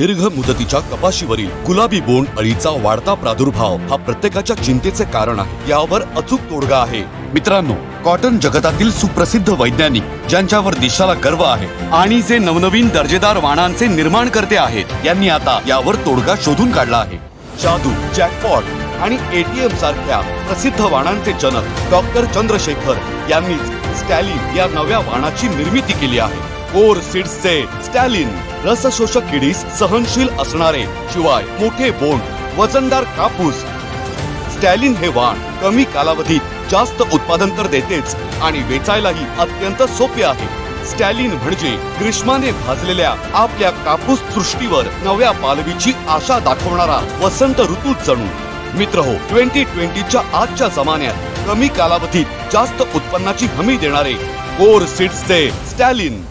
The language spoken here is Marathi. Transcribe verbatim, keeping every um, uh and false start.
दीर्घ मुदतीच्या कपाशीवरील गुलाबी बोंड अळीचा वाढता प्रादुर्भाव हा प्रत्येकाच्या चिंतेचे कारण आहे। यावर अचूक तोडगा आहे। मित्रांनो, कॉटन जगतातील सुप्रसिद्ध वैज्ञानिक ज्यांच्यावर देशाला गर्व आहे आणि जे नवनवीन दर्जेदार वाणांचे निर्माण करते आहेत, यांनी आता यावर तोडगा शोधून काढला आहे। जादू, जॅकपॉट आणि एटीएम सारख्या प्रसिद्ध वाणांचे जनक डॉक्टर चंद्रशेखर यांनी स्टॅलिन या नव्या वाणाची निर्मिती केली आहे। कोर सीड्सचे स्टॅलिन रसशोषक किडीस सहनशील असणारे, शिवाय मोठे बोंड, वजनदार कापूस। स्टॅलिन हे वाण कमी कालावधीत जास्त उत्पादन तर देतेच आणि वेचायलाही अत्यंत सोपे आहे। स्टॅलिन म्हणजे ग्रीष्माने भाजलेल्या आपल्या कापूस सृष्टीवर नव्या पालवीची आशा दाखवणारा वसंत ऋतूच जणू। मित्रहो, ट्वेंटी ट्वेंटीच्या आजच्या जमान्यात कमी कालावधीत जास्त उत्पन्नाची हमी देणारे कोर सीड्सचे स्टॅलिन